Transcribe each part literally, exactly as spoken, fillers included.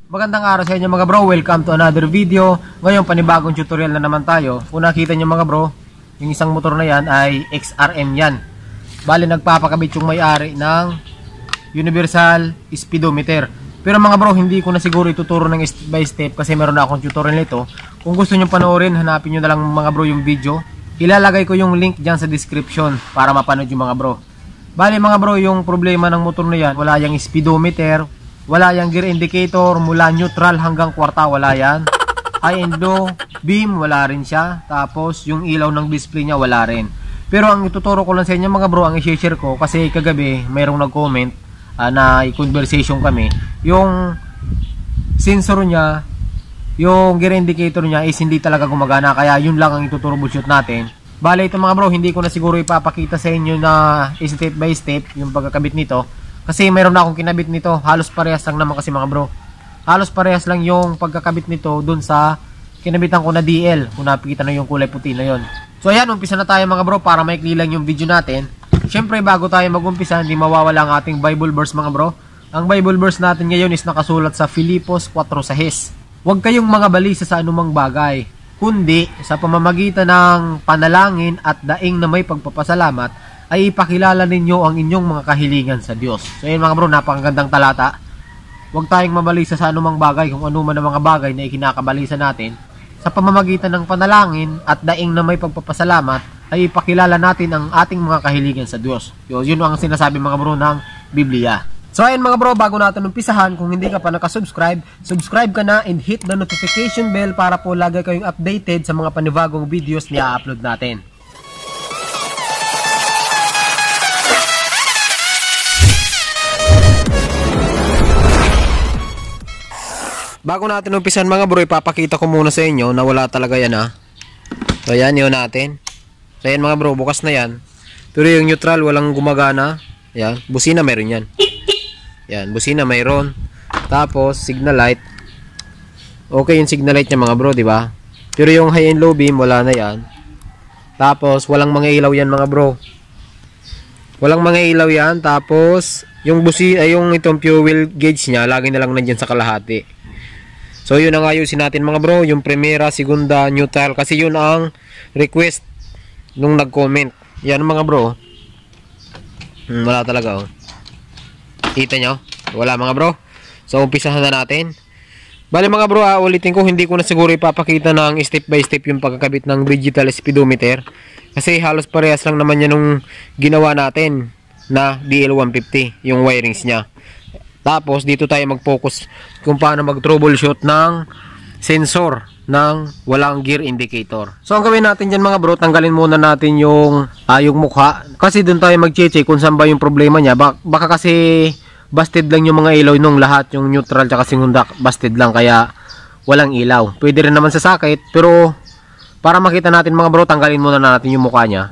Magandang araw sa inyo mga bro, welcome to another video. Ngayon panibagong tutorial na naman tayo. Kung nakita nyo mga bro, yung isang motor na yan ay X R M yan. Bali nagpapakabit yung may-ari ng Universal Speedometer. Pero mga bro, hindi ko na siguro ituturo ng step by step kasi meron na akong tutorial nito. Kung gusto nyo panoorin, hanapin nyo na lang mga bro yung video. Ilalagay ko yung link dyan sa description para mapanood yung mga bro. Bali mga bro, yung problema ng motor na yan, wala yung speedometer, wala yung gear indicator, mula neutral hanggang kwarta wala yan. High and low beam wala rin siya. Tapos yung ilaw ng display niya wala rin. Pero ang ituturo ko lang sa inyo mga bro, ang i-share ko kasi kagabi mayroong nag-comment uh, na i-conversation kami. Yung sensor niya, yung gear indicator niya is hindi talaga gumagana, kaya yun lang ang ituturo shoot natin. Bale ito mga bro, hindi ko na siguro ipapakita sa inyo na step by step yung pagkakabit nito. Kasi mayroon na akong kinabit nito, halos parehas lang naman kasi mga bro. Halos parehas lang yung pagkakabit nito dun sa kinabitan ko na D L. Kung nakikita na yung kulay puti na yon. So ayan, umpisa na tayo mga bro para maikli lang yung video natin. Siyempre bago tayo mag-umpisa, hindi mawawala ang ating Bible verse mga bro. Ang Bible verse natin ngayon is nakasulat sa Filipos four six. Huwag kayong mga balisa sa anumang bagay, kundi sa pamamagitan ng panalangin at daing na may pagpapasalamat ay ipakilala ninyo ang inyong mga kahilingan sa Diyos. So yun mga bro, napakagandang talata. Huwag tayong mabalisa sa anumang bagay, kung ano man ang mga bagay na ikinakabalisa natin. Sa pamamagitan ng panalangin at daing na may pagpapasalamat ay ipakilala natin ang ating mga kahilingan sa Diyos. Yun, yun ang sinasabi mga bro ng Biblia. So ayun mga bro, bago natin umpisahan, kung hindi ka pa nakasubscribe, subscribe ka na and hit the notification bell para po lagi kayong updated sa mga panibagong videos na i-upload natin. Bago natin umpisan mga bro, ipapakita ko muna sa inyo na wala talaga yan ha. So yan, yun natin. So yan mga bro, bukas na yan. Pero yung neutral walang gumagana. Yan, busina meron yan. Yan, busina mayroon. Tapos signal light. Okay yung signal light niya mga bro, di ba? Pero yung high and low beam wala na yan. Tapos walang mga ilaw yan mga bro. Walang mga ilaw yan. Tapos yung busi ay yung itong fuel gauge niya, lagi na lang nandiyan sa kalahati. So yun ang ayusin natin mga bro, yung primera, segunda, neutral, kasi yun ang request nung nag-comment. Yan mga bro. Hmm, wala talaga oh. Kita nyo? Wala mga bro. So umpisahan na natin. Bale mga bro, ah, ulitin ko, hindi ko na siguro ipapakita ng step by step yung pagkakabit ng digital speedometer. Kasi halos parehas lang naman yan nung ginawa natin na D L one fifty, yung wirings nya. Tapos dito tayo mag-focus kung paano mag-troubleshoot ng sensor ng walang gear indicator. So ang gawin natin dyan mga bro, tanggalin muna natin yung, ah, yung mukha. Kasi dun tayo mag-check kung saan ba yung problema nya. Bak baka kasi busted lang yung mga ilaw nung lahat, yung neutral tsaka segunda busted lang kaya walang ilaw. Pwede rin naman sa socket, pero para makita natin mga bro, tanggalin muna natin yung mukha nya.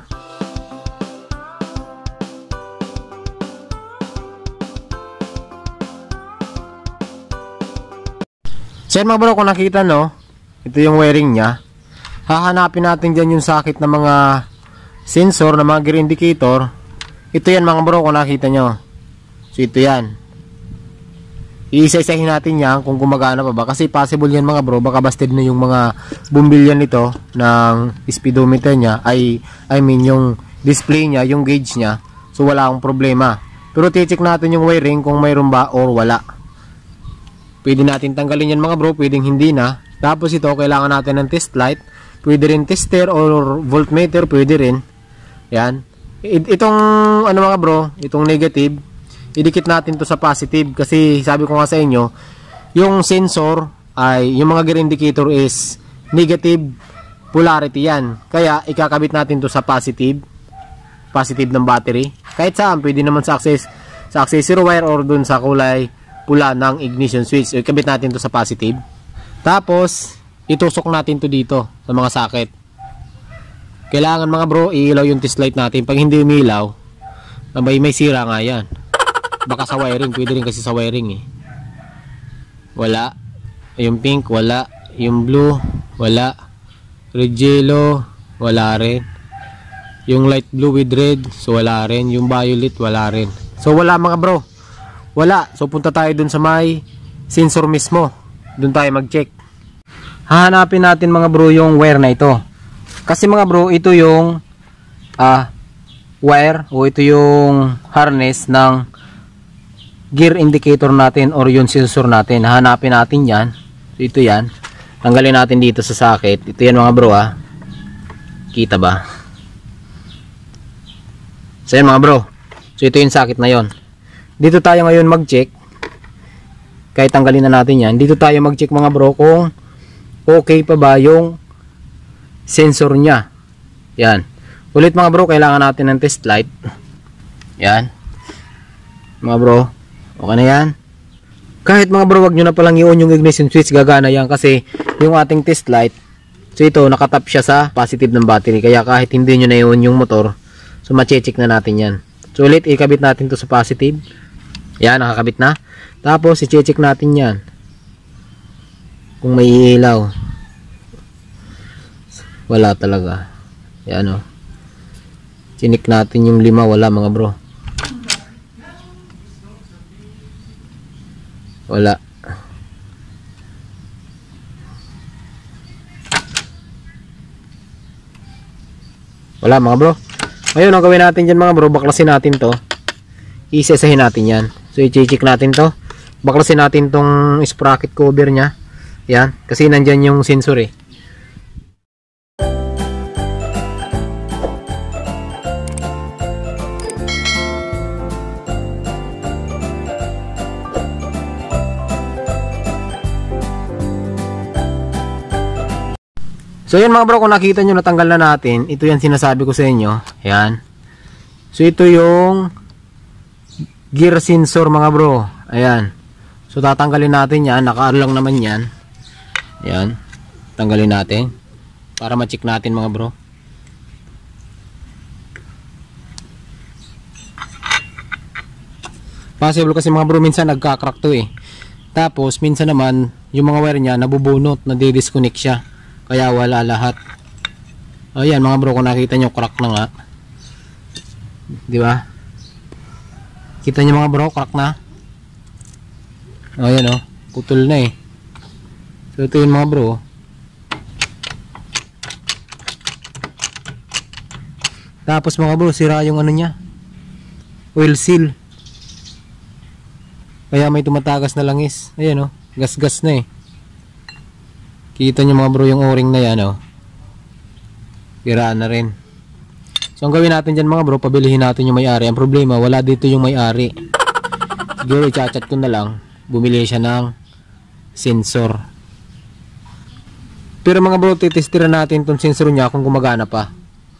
So mga bro, kung nakita no, ito yung wiring nya. Hahanapin natin dyan yung socket ng mga sensor, ng mga gear indicator. Ito yan mga bro, kung nakita nyo. So ito yan. Iisa-isahin natin yan kung gumagana pa ba. Kasi possible yan mga bro, baka busted na yung mga bumbilyan nito ng speedometer nya. Ay, I mean yung display nya, yung gauge nya. So wala akong problema. Pero ticheck natin yung wiring kung mayroon ba or wala. Pwede natin tanggalin yan mga bro, pwedeng hindi na. Tapos ito, kailangan natin ng test light. Pwede rin tester or voltmeter, pwede rin. Yan. Itong ano mga bro, itong negative, idikit natin to sa positive. Kasi sabi ko nga sa inyo, yung sensor ay, yung mga gear indicator is negative polarity yan. Kaya ikakabit natin to sa positive. Positive ng battery. Kahit saan, pwede naman sa access, sa accessory wire or dun sa kulay pula ng ignition switch. So, ikabit natin to sa positive. Tapos, itusok natin to dito sa mga socket. Kailangan mga bro, iilaw yung test light natin. Pag hindi umilaw, may, may sira nga yan. Baka sa wiring, pwede rin kasi sa wiring eh. Wala. Yung pink, wala. Yung blue, wala. Red yellow, wala rin. Yung light blue with red, so wala rin. Yung violet, wala rin. So wala mga bro. Wala. So punta tayo dun sa may sensor mismo. Doon tayo mag-check. Hahanapin natin mga bro yung wire na ito. Kasi mga bro, ito yung ah, wire o ito yung harness ng gear indicator natin or yung sensor natin. Hahanapin natin yan. So, ito yan. Tanggalin natin dito sa socket. Ito yan mga bro ah. Kita ba? So yan mga bro. So ito yung socket na yon. Dito tayo ngayon mag-check. Kahit tanggalin na natin yan. Dito tayo mag-check mga bro kung okay pa ba yung sensor nya. Yan. Ulit mga bro, kailangan natin ng test light. Yan. Mga bro, okay na yan. Kahit mga bro, wag nyo na palang i-on yung ignition switch, gagana yan kasi yung ating test light, so ito, nakatap siya sa positive ng battery. Kaya kahit hindi nyo na i-on yung motor, so ma-check na natin yan. So ulit, ikabit natin to sa positive. Yan, nakakabit na. Tapos, i-check natin yan. Kung may ilaw. Wala talaga. Yan o. Chinik natin yung lima. Wala mga bro. Wala. Wala mga bro. Ngayon ang gawin natin dyan mga bro, baklasin natin to. Isesahin natin yan. So i-check natin to. Baklasin natin tong sprocket cover nya. Yan. Kasi nandyan yung sensor eh. So yan mga bro, kung nakita nyo natanggal na natin, ito yan sinasabi ko sa inyo. Yan. So ito yung gear sensor mga bro. Ayan. So tatanggalin natin yan. Naka-alarm naman yan. Yan. Tanggalin natin. Para ma-check natin mga bro. Possible kasi mga bro, minsan nagka-crack to eh. Tapos minsan naman, yung mga wire nya nabubunot, nadi-disconnect siya. Kaya wala lahat. Ayan mga bro, kung nakita nyo, crack na nga. Di ba? Kita nyo mga bro, crack na. Ayan o, putol na eh. So ito yun mga bro. Tapos mga bro, sira yung ano nya, oil seal. Kaya may tumatagas na langis. Ayan o, gas-gas na eh. Kita nyo mga bro yung o-ring na yan oh. Piraan na rin. So ang gawin natin dyan mga bro, pabilihin natin yung may-ari. Ang problema, wala dito yung may-ari. Siguro i-chat ko na lang, bumili siya ng sensor. Pero mga bro, titestiran natin itong sensor nya kung gumagana pa.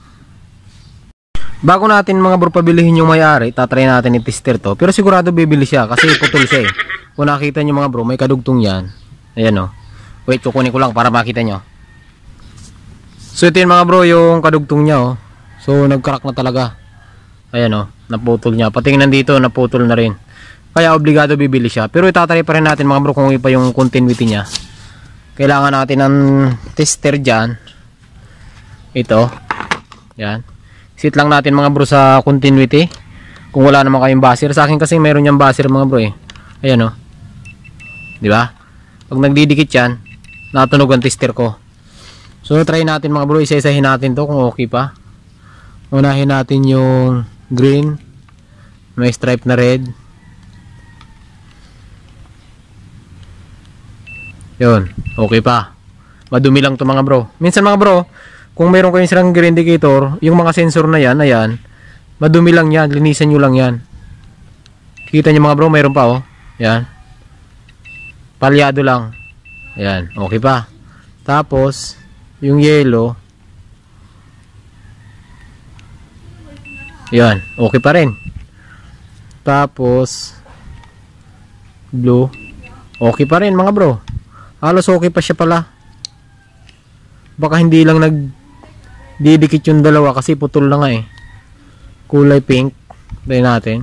Bago natin mga bro pabilihin yung may-ari, tatry natin i-tester to. Pero sigurado bibili siya kasi putol siya eh. Kung nakita nyo mga bro, may kadugtong yan. Ayan oh. Wait, kukunin ko lang para makita nyo. So ito yun mga bro, yung kadugtong nya oh. So nagcrack na talaga. Ayan oh, naputol nya. Patingnan dito, naputol na rin. Kaya obligado bibili siya. Pero itatry pa rin natin mga bro kung ipa yung continuity nya. Kailangan natin ng tester dyan. Ito. Yan. Sit lang natin mga bro sa continuity. Kung wala naman kayong buzzer. Sa akin kasi meron yung buzzer mga bro eh. Ayan oh. Diba? Pag nagdidikit yan, natunog ang tester ko. So try natin mga bro, isa-isahin natin to kung okay pa. Unahin natin yung green, may stripe na red. Yun, okay pa. Madumi lang to mga bro. Minsan mga bro, kung meron kayong sirang gear indicator, yung mga sensor na yan, ayan, madumi lang yan, linisan nyo lang yan. Kita nyo mga bro, mayroon pa oh. Yan. Palyado lang. Ayan, okay pa. Tapos, yung yellow, yan, okay pa rin. Tapos, blue, okay pa rin mga bro. Halos okay pa siya pala. Baka hindi lang nagdidikit yung dalawa kasi putol na nga eh. Kulay pink. Try natin.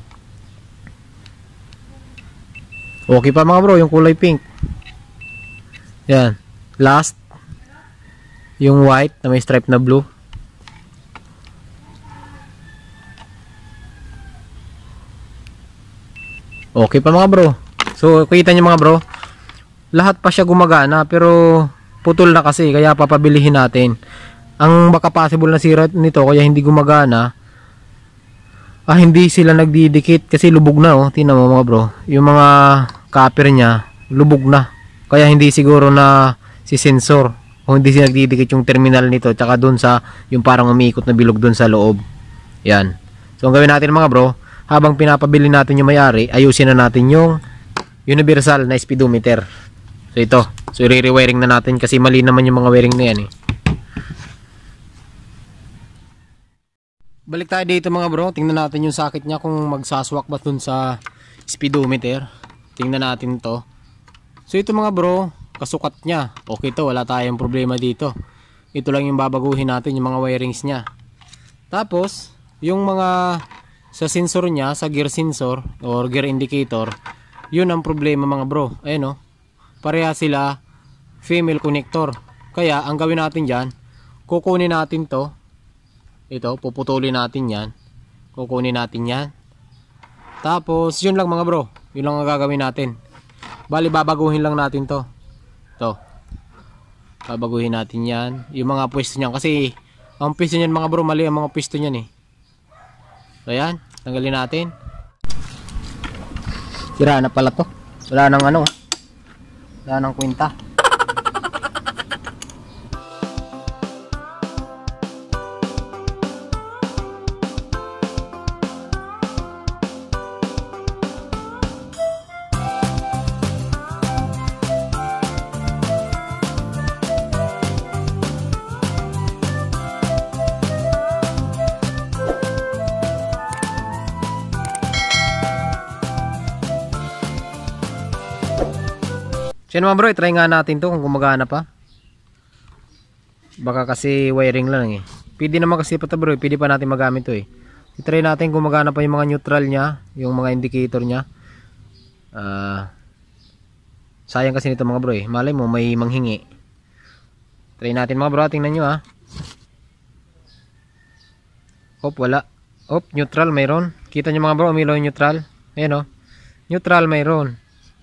Okay pa mga bro, yung kulay pink. Yan. Last, yung white na may stripe na blue. Okay pa mga bro. So kita nyo mga bro, lahat pa siya gumagana pero putol na kasi kaya papabilihin natin. Ang baka possible na sira nito kaya hindi gumagana, ah hindi sila nagdidikit kasi lubog na oh. Tingnan mo mga bro, yung mga copper niya lubog na. Kaya hindi siguro na si sensor o hindi sila nagdidikit yung terminal nito tsaka dun sa yung parang umiikot na bilog dun sa loob. Yan. So ang gawin natin mga bro, habang pinapabili natin yung may-ari, ayusin na natin yung universal na speedometer. So ito, so i-rewiring na natin kasi mali naman yung mga wiring na yan eh. Balik tayo dito mga bro, tingnan natin yung socket niya kung magsaswak ba dun sa speedometer. Tingnan natin to. So ito mga bro, kasukat niya. Okay to, wala tayong problema dito. Ito lang yung babaguhin natin, yung mga wirings niya. Tapos, yung mga sa sensor niya, sa gear sensor or gear indicator, yun ang problema mga bro. Ayan o, pareha sila female connector. Kaya ang gawin natin dyan, kukunin natin to. Ito, puputulin natin yan. Kukunin natin yan. Tapos yun lang mga bro, yun lang ang gagawin natin. Bali babaguhin lang natin to. To, babaguhin natin yan. Yung mga pwesto niyan, kasi ang pwesto niyan mga bro, mali ang mga pwesto niyan eh. So yan, tanggalin natin. Sira na pala to. Wala nang ano, wala nang kwenta. So yun mga bro, try nga natin to kung gumagana pa. Baka kasi wiring lang eh. Pwede naman kasi pa to bro, pwede pa natin magamit to eh. I-try natin kung gumagana pa yung mga neutral nya, yung mga indicator nya. uh, Sayang kasi nito mga bro eh. Malay mo may manghingi. Try natin mga bro, tingnan nyo ah. Hop, wala. Hop, neutral mayroon. Kita nyo mga bro, umilaw yung neutral. Ayan o, neutral mayroon.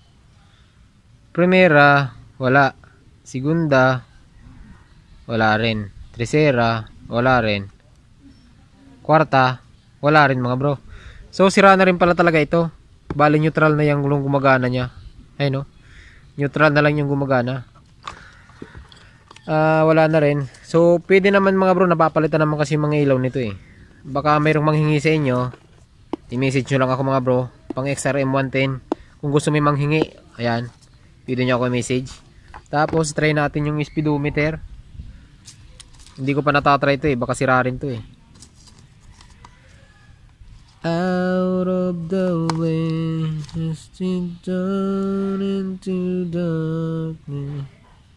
Primera, wala. Segunda, wala rin. Tercera, wala rin. Kwarta, wala rin mga bro. So sira na rin pala talaga ito. Bali neutral na yung gumagana niya. Ayun no, neutral na lang yung gumagana. uh, Wala na rin. So pwede naman mga bro, napapalitan naman kasi mga ilaw nito eh. Baka mayroong manghingi sa inyo, i-message nyo lang ako mga bro, pang X R M one ten. Kung gusto may manghingi, ayan, pwede nyo ako message. Tapos try natin yung speedometer. Hindi ko pa natatry ito eh, baka sira rin to eh. Out of the way, just down into darkness.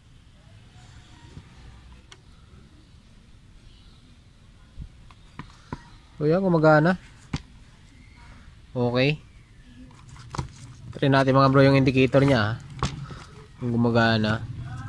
O yan, gumagana. Okay. Try natin mga bro yung indicator niya, kung gumagana.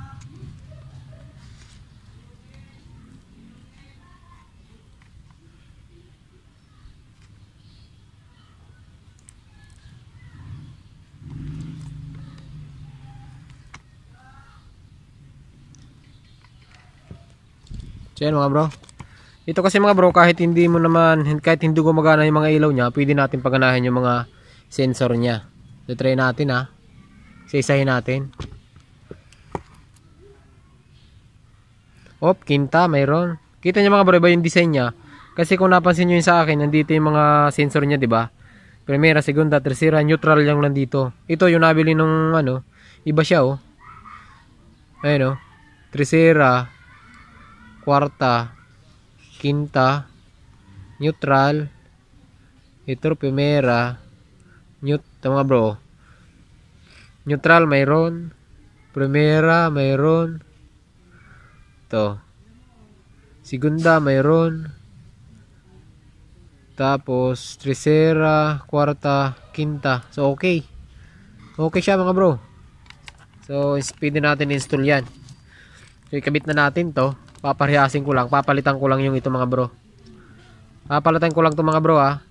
So yan mga bro. Ito kasi mga bro, kahit hindi mo naman, kahit hindi gumagana yung mga ilaw niya, pwede natin paganahin yung mga sensor niya. So try natin ha. Isa-isahin natin. Op, kinta, mayroon. Kita niyo mga bro, iba yung design niya. Kasi kung napansin niyo yung sa akin, nandito yung mga sensor niya, 'di ba? Primera, segunda, tercera, neutral yung nandito. Ito yung nabili nung ano, iba siya oh. Ayun oh. Tercera, kwarta, quinta, neutral, ito primera, neut, mga bro, neutral mayroon, primera mayroon, to, segunda mayroon, tapos tercera, kwarta, quinta. So okay, okay siya mga bro. So speed natin install yan. So ikabit na natin to. Paparehasin ko lang, papalitan ko lang yung ito mga bro. Papalitan ko lang to mga bro ah.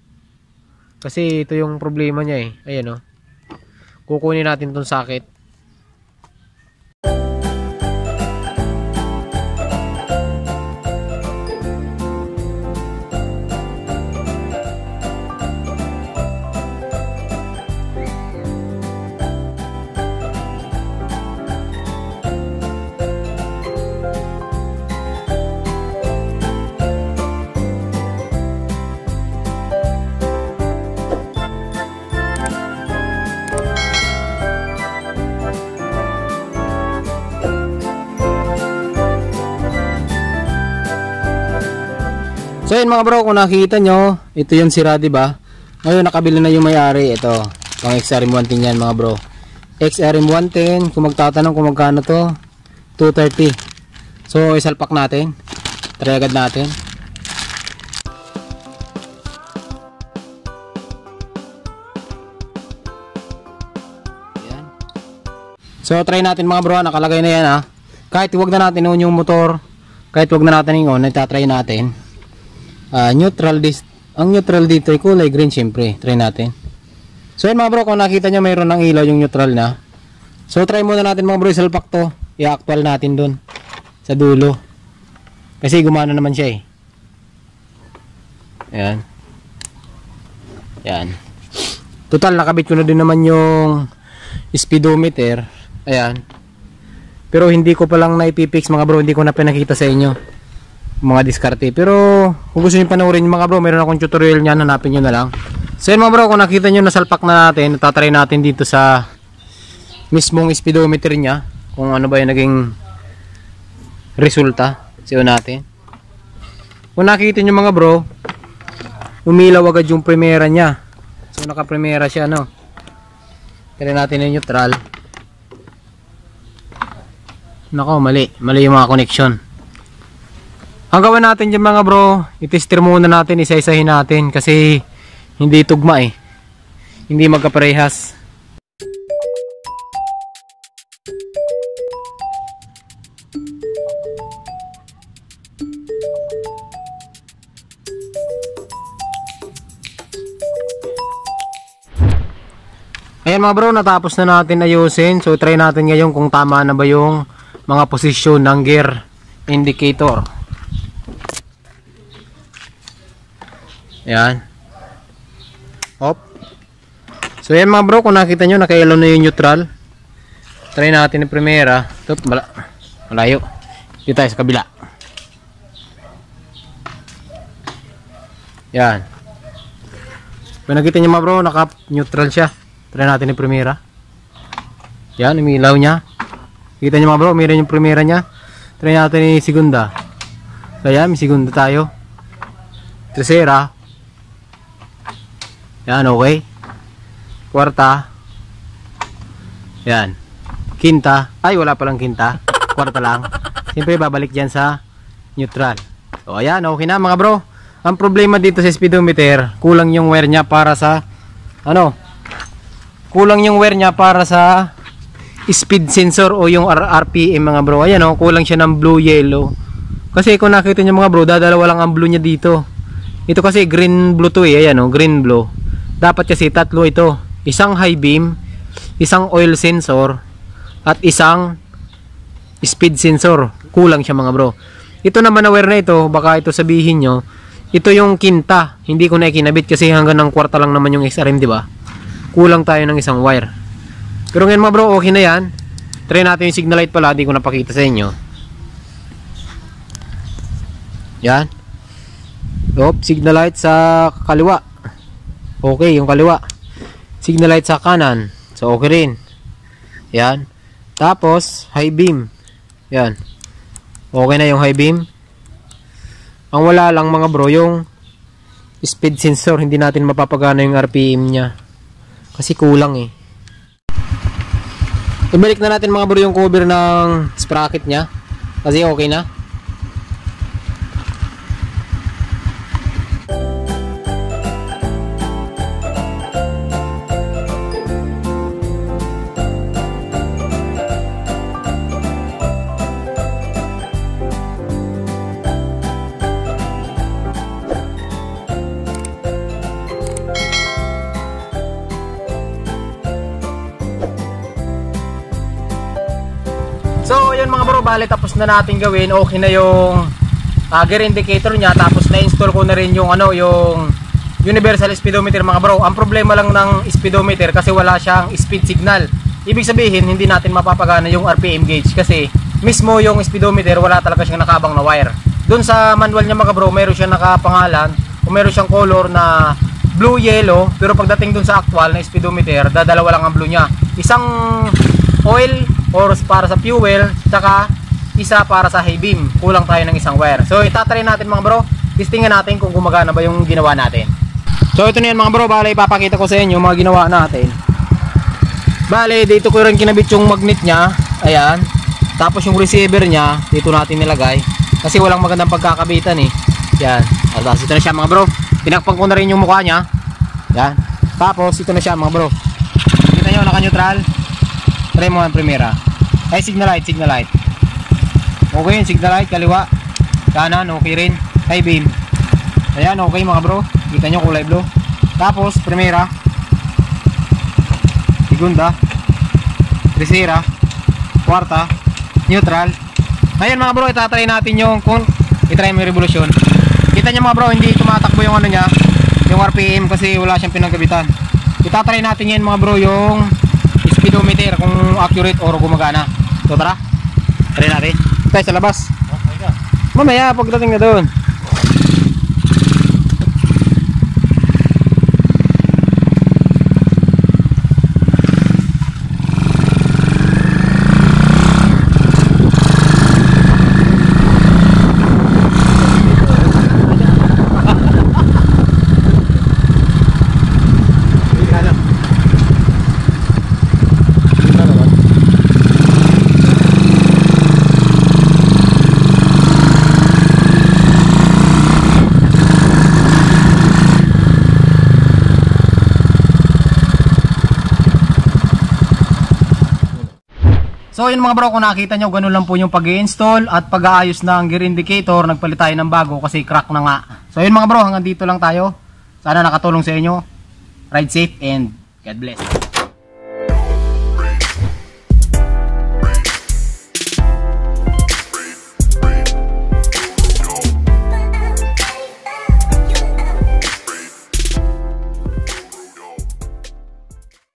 Kasi ito yung problema niya eh. Ayan oh. Kukunin natin tong socket. So yun mga bro, kung nakita nyo, ito yung sira, diba? Ngayon nakabili na yung may-ari. Ito, pang X R M one ten yan mga bro. X R M one ten, kung magtatanong kung magkano to, two thirty. So isalpak natin. Try agad natin. Ayan. So try natin mga bro, nakalagay na yan ha. Kahit huwag na natin on yung motor, kahit huwag na natin yung on, itatry natin. Uh, neutral dis ang neutral dito ay kulay green, syempre. Try natin. So yun mga bro, kung nakita nyo mayroon ng ilaw yung neutral na. So try muna natin mga bro, isalpak to. I-actual natin dun sa dulo. Kasi gumana naman siya eh. Ayan. Ayan. Total, nakabit ko na din naman yung speedometer. Ayan. Pero hindi ko palang naipipix mga bro, hindi ko na pinakita sa inyo mga diskarte. Pero kung gusto nyo panoorin mga bro, meron akong tutorial niyan, hanapin nyo na lang. So yun mga bro, kung nakita nyo nasalpak na natin, tatry natin dito sa mismong speedometer nya kung ano ba yung naging resulta. Siyo natin. Kung nakita nyo mga bro, umilaw agad yung primera nya. So naka primera siya, no. Try natin yung neutral. Nako, mali. Mali yung mga connection. Ang gawin natin dyan mga bro, itester muna natin, isa-isahin natin kasi hindi tugma eh. Hindi magkaparehas. Ayan mga bro, natapos na natin ayusin. So try natin ngayon kung tama na ba yung mga posisyon ng gear indicator. Ayan. Hop. So yan mga bro, kung nakita nyo nakailaw na yung neutral. Try natin yung primera. Ito, mala malayo. Dito tayo sa kabila. Yan. Kung nakita nyo mga bro, naka neutral siya. Try natin yung primera. Yan, umilaw nya. Kita nyo mga bro, umilaw yung primera nya. Try natin yung segunda. So yan, may segunda tayo. Tercera. Yan, okay. Kwarta. Yan. Quinta. Ay, wala palang quinta. Kwarta lang. Siyempre, babalik dyan sa neutral. So, ayan, okay na mga bro. Ang problema dito sa speedometer, kulang yung wire nya para sa, ano, kulang yung wire nya para sa speed sensor o yung R P M mga bro. Ayan o, kulang siya ng blue, yellow. Kasi kung nakita nyo mga bro, dadalawa lang ang blue nya dito. Ito kasi green blue to eh. Ayan o, green blue. Dapat kasi tatlo ito. Isang high beam, isang oil sensor, at isang speed sensor. Kulang siya mga bro. Ito naman na wire na ito, baka ito sabihin nyo, ito yung quinta. Hindi ko na ikinabit kasi hanggang ng kwarta lang naman yung X R M, di ba? Kulang tayo ng isang wire. Pero ngayon mga bro, okay na yan. Try natin yung signal light pala, hindi ko napakita sa inyo. Yan. Oop, signal light sa kaliwa. Okay, yung kaliwa. Signal light sa kanan. So, okay rin. Yan. Tapos, high beam. Yan. Okay na yung high beam. Ang wala lang mga bro, yung speed sensor. Hindi natin mapapagana yung R P M nya. Kasi kulang eh. Ibalik na natin mga bro yung cover ng sprocket nya. Kasi okay na. So, yun mga bro, bali tapos na natin gawin. Okay na yung uh, gear indicator nya. Tapos na-install ko na rin yung ano, yung universal speedometer mga bro. Ang problema lang ng speedometer kasi wala siyang speed signal. Ibig sabihin, hindi natin mapapagana yung R P M gauge kasi mismo yung speedometer wala talaga siyang nakabang na wire. Doon sa manual niya mga bro, meron siyang nakapangalan o meron siyang color na blue, yellow. Pero pagdating doon sa actual na speedometer, dadalawa lang ang blue nya. Isang oil or para sa fuel, tsaka isa para sa high beam. Kulang tayo ng isang wire. So itatry natin mga bro. testingan natin kung gumagana ba yung ginawa natin. So ito na yan mga bro, bale ipapakita ko sa inyo mga ginawa natin. Bale dito ko rin kinabit yung magnet nya. Ayan. Tapos yung receiver nya dito natin nilagay. Kasi walang magandang pagkakabitan eh. Yan. Tapos ito na siya mga bro. Tinakpan ko na rin yung mukha nya. Yan. Tapos ito na siya mga bro. Kita nyo naka-neutral. Try mo ang primera. Ay signal light, signal light. Okay yun, signal light, kaliwa. Kanan, okay rin. High beam. Ayan, okay mga bro. Kita nyo kulay blue. Tapos, primera. Segunda. Tercera. Kwarta. Neutral. Ngayon mga bro, itatry natin yung kung itry mo yung revolution. Kita nyo mga bro, hindi tumatakbo yung ano nya, yung R P M kasi wala siyang pinanggabitan. Itatry natin yan mga bro, yung speedometer kung accurate or gumagana. So tara, try natin. Tayo sa labas. Mamaya pagdating na doon. So yun mga bro, kung nakita nyo, ganun lang po yung pag-i-install at pag-aayos ng gear indicator. Nagpalit tayo ng bago kasi crack na nga. So yun mga bro, hanggang dito lang tayo. Sana nakatulong sa inyo. Ride safe and God bless.